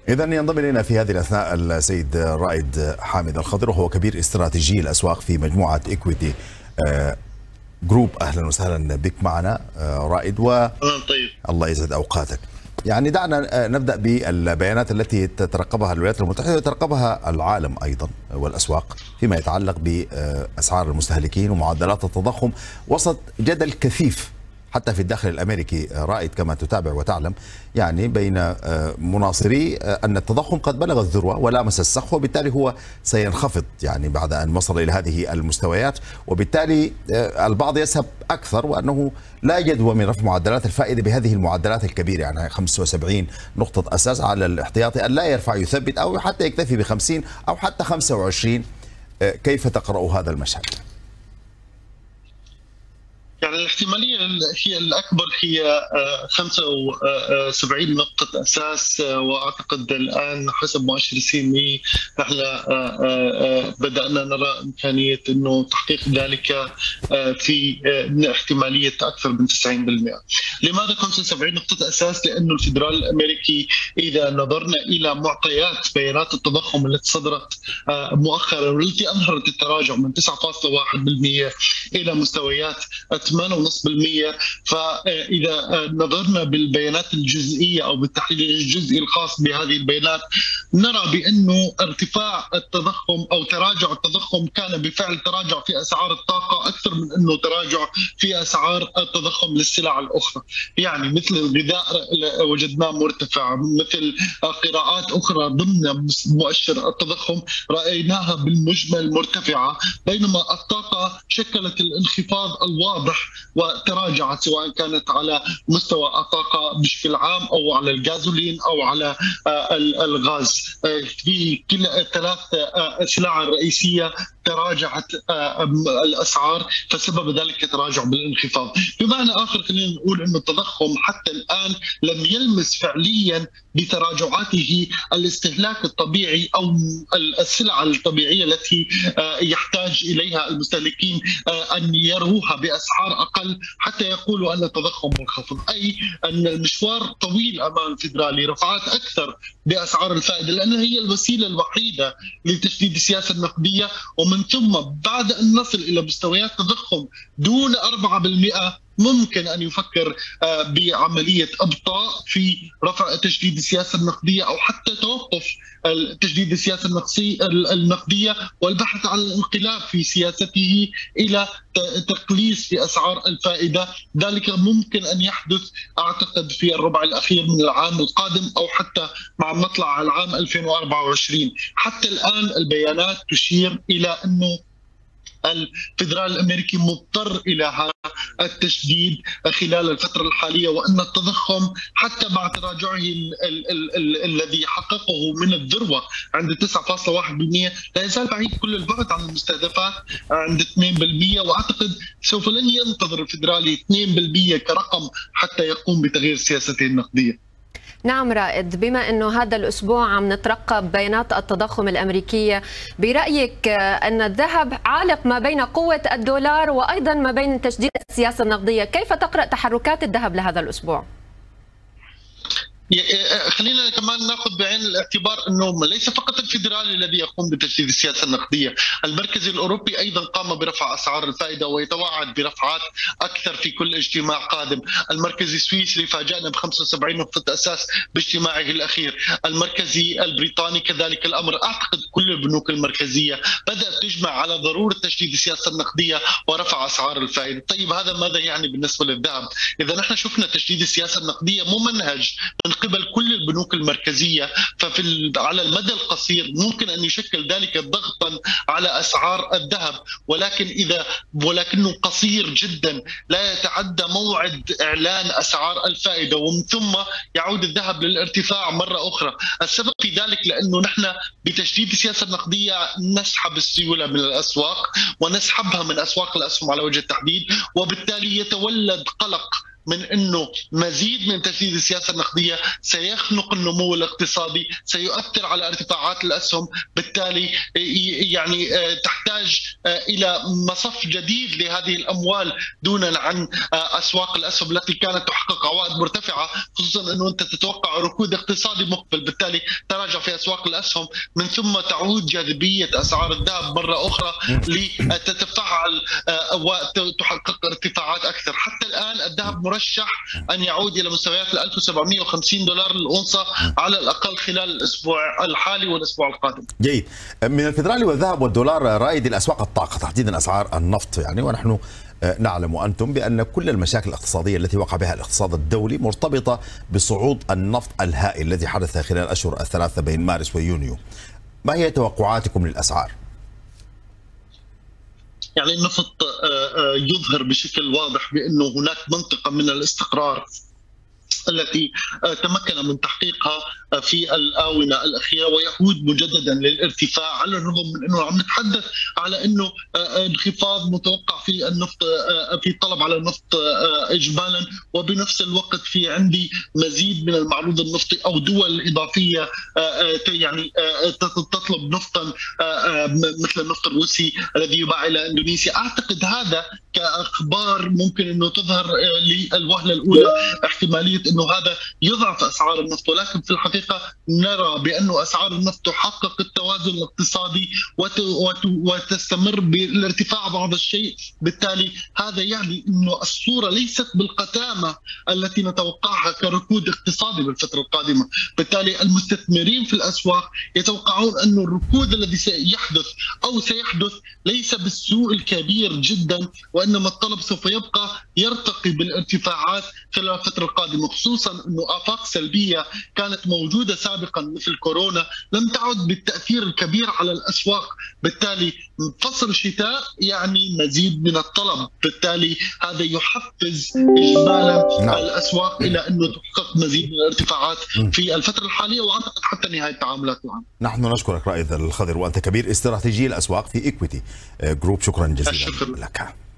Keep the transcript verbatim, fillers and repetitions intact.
إذا ينضم إلينا في هذه الأثناء السيد رائد حامد الخضر، وهو كبير استراتيجي الأسواق في مجموعة إيكويتي جروب. أهلا وسهلا بك معنا رائد. و طيب. الله يسعد أوقاتك. يعني دعنا نبدأ بالبيانات التي تترقبها الولايات المتحدة ويترقبها العالم أيضا والأسواق فيما يتعلق بأسعار المستهلكين ومعدلات التضخم، وسط جدل كثيف حتى في الداخل الأمريكي رائد كما تتابع وتعلم، يعني بين مناصري أن التضخم قد بلغ الذروة ولامس السقف، وبالتالي هو سينخفض يعني بعد أن وصل إلى هذه المستويات، وبالتالي البعض يسهب أكثر وأنه لا جدوى من رفع معدلات الفائدة بهذه المعدلات الكبيرة، يعني خمسة وسبعين نقطة أساس على الاحتياطي أن لا يرفع يثبت أو حتى يكتفي بخمسين أو حتى خمسة وعشرين. كيف تقرأ هذا المشهد؟ يعني الاحتمالية هي الأكبر هي خمسة وسبعين نقطة أساس، وأعتقد الآن حسب مؤشر سي ام اي نحن بدأنا نرى إمكانية أنه تحقيق ذلك في احتمالية أكثر من تسعين بالمئة. لماذا خمسة وسبعين نقطة أساس؟ لأنه الفدرالي الأمريكي إذا نظرنا إلى معطيات بيانات التضخم التي صدرت مؤخرا والتي أظهرت التراجع من تسعة فاصلة واحد بالمئة إلى مستويات ثمانية فاصلة خمسة بالمئة، فإذا نظرنا بالبيانات الجزئية أو بالتحليل الجزئي الخاص بهذه البيانات نرى بأنه ارتفاع التضخم أو تراجع التضخم كان بالفعل تراجع في أسعار الطاقة أكثر من أنه تراجع في أسعار التضخم للسلع الأخرى. يعني مثل الغذاء وجدناه مرتفع، مثل قراءات أخرى ضمن مؤشر التضخم رأيناها بالمجمل مرتفعة، بينما الطاقة شكلت الانخفاض الواضح وتراجعت، سواء كانت على مستوى الطاقة بشكل عام أو على الغازولين أو على الغاز. في كل الثلاث سلع الرئيسية تراجعت الأسعار، فسبب ذلك تراجع بالانخفاض. بمعنى آخر خلينا نقول أن التضخم حتى الآن لم يلمس فعليا بتراجعاته الاستهلاك الطبيعي أو السلع الطبيعية التي يحتاج إليها المستهلكين أن يروها بأسعار أقل حتى يقولوا أن التضخم منخفض، أي أن المشوار طويل أمام الفدرالي. رفعات أكثر بأسعار الفائدة لأنها هي الوسيلة الوحيدة لتشديد السياسة النقدية، ومن ثم بعد أن نصل إلى مستويات تضخم دون أربعة بالمئة ممكن أن يفكر بعملية إبطاء في رفع تجديد السياسة النقدية أو حتى توقف تجديد السياسة النقدية والبحث عن الانقلاب في سياسته إلى تقليص في أسعار الفائدة. ذلك ممكن أن يحدث أعتقد في الربع الأخير من العام القادم أو حتى مع مطلع العام ألفين وأربعة وعشرين. حتى الآن البيانات تشير إلى أنه الفدرالي الأمريكي مضطر إلى هذا التشديد خلال الفترة الحالية، وأن التضخم حتى مع تراجعه ال ال ال ال الذي حققه من الذروة عند تسعة فاصلة واحد بالمئة لا يزال بعيد كل البعد عن المستهدفات عند اثنين بالمئة، وأعتقد سوف لن ينتظر الفدرالي اثنين بالمئة كرقم حتى يقوم بتغيير سياسته النقدية. نعم رائد، بما أنه هذا الأسبوع عم نترقب بيانات التضخم الأمريكية، برأيك أن الذهب عالق ما بين قوة الدولار وأيضا ما بين تشديد السياسة النقدية، كيف تقرأ تحركات الذهب لهذا الأسبوع؟ خلينا كمان ناخذ بعين الاعتبار انه ليس فقط الفدرالي الذي يقوم بتجديد السياسه النقديه، المركزي الاوروبي ايضا قام برفع اسعار الفائده ويتوعد برفعات اكثر في كل اجتماع قادم، المركزي السويسري فاجأنا ب خمسة وسبعين نقطه اساس باجتماعه الاخير، المركزي البريطاني كذلك الامر. اعتقد كل البنوك المركزيه بدات تجمع على ضروره تجديد السياسه النقديه ورفع اسعار الفائده. طيب هذا ماذا يعني بالنسبه للذهب؟ اذا نحن شفنا تجديد السياسه النقديه ممنهج من قبل كل البنوك المركزيه، ففي على المدى القصير ممكن ان يشكل ذلك ضغطا على اسعار الذهب، ولكن اذا ولكنه قصير جدا لا يتعدى موعد اعلان اسعار الفائده ومن ثم يعود الذهب للارتفاع مره اخرى. السبب في ذلك لانه نحن بتجديد السياسه النقديه نسحب السيوله من الاسواق ونسحبها من اسواق الاسهم على وجه التحديد، وبالتالي يتولد قلق من أنه مزيد من تشديد السياسة النقدية سيخنق النمو الاقتصادي، سيؤثر على ارتفاعات الأسهم، بالتالي يعني تحتاج إلى مصف جديد لهذه الأموال دونا عن أسواق الأسهم التي كانت تحقق عوائد مرتفعة، خصوصا أنه أنت تتوقع ركود اقتصادي مقبل، بالتالي تراجع في أسواق الأسهم، من ثم تعود جاذبية أسعار الذهب مرة أخرى لتتفعل وتحقق ارتفاعات أكثر. حتى الآن الذهب مرشح أن يعود إلى مستويات ألف وسبعمئة وخمسين دولار للأونصة على الأقل خلال الأسبوع الحالي والأسبوع القادم. جيد. من الفيدرالي والذهب والدولار رائد الأسواق الطاقة تحديدا أسعار النفط، يعني ونحن نعلم وأنتم بأن كل المشاكل الاقتصادية التي وقع بها الاقتصاد الدولي مرتبطة بصعود النفط الهائل الذي حدث خلال الأشهر الثلاثة بين مارس ويونيو. ما هي توقعاتكم للأسعار؟ يعني النفط يظهر بشكل واضح بأنه هناك منطقة من الاستقرار التي تمكن من تحقيقها في الآونة الأخيرة، ويعود مجددا للارتفاع، على الرغم من أنه عم نتحدث على أنه انخفاض متوقع في النفط، في الطلب على النفط إجمالا، وبنفس الوقت في عندي مزيد من المعروض النفطي أو دول إضافية يعني تطلب نفطا مثل النفط الروسي الذي يباع إلى إندونيسيا. أعتقد هذا كأخبار ممكن أنه تظهر للوهلة الأولى احتمالية أنه هذا يضعف أسعار النفط، ولكن في الحقيقة نرى بأنه أسعار النفط تحقق التوازن الاقتصادي وتستمر بالارتفاع بعض الشيء، بالتالي هذا يعني أنه الصورة ليست بالقتامة التي نتوقعها كركود اقتصادي بالفترة القادمة. بالتالي المستثمرين في الأسواق يتوقعون أن الركود الذي سيحدث أو سيحدث ليس بالسوء الكبير جدا، وإنما الطلب سوف يبقى يرتقي بالارتفاعات خلال الفترة القادمة، خصوصا أنه آفاق سلبية كانت موجودة سابقا مثل كورونا لم تعد بالتأثير الكبير على الأسواق. بالتالي فصل الشتاء يعني مزيد من الطلب، بالتالي هذا يحفز إجمالا نعم. الأسواق إلى أنه تحقق مزيد من الارتفاعات في الفترة الحالية، وأعتقد حتى نهاية التعاملات العام. نحن نشكرك رائد الخضر، وأنت كبير استراتيجي الأسواق في إيكويتي جروب. شكرا جزيلا لك.